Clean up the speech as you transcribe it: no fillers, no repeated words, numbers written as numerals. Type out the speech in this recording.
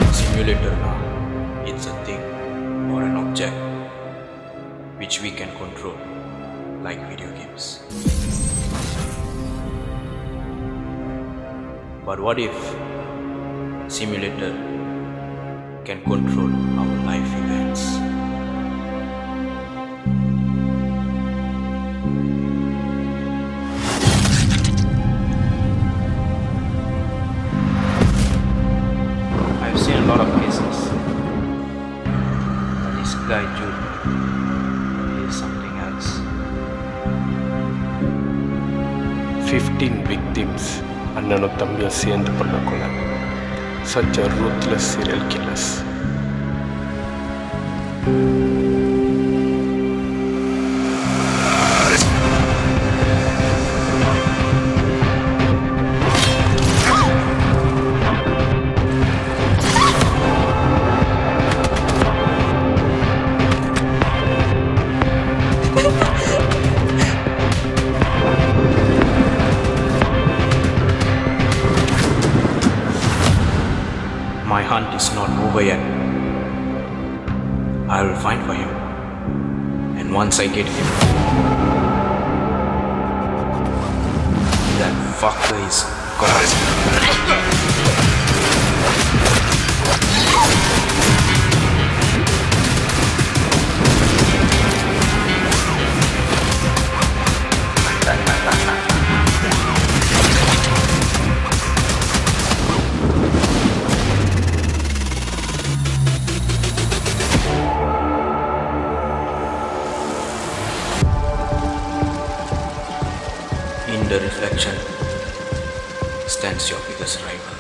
Simulator now, it's a thing or an object which we can control, like video games. But what if simulator can control our life events? I've seen a lot of cases, but this guy Jude is something else. 15 victims அண்ணனோ தம்பியோ சேர்ந்து பண்ண கொலை. Such a ruthless serial killers. My hunt is not over yet. I will find for him, and once I get him, that fucker is gone. In the reflection stands your biggest rival.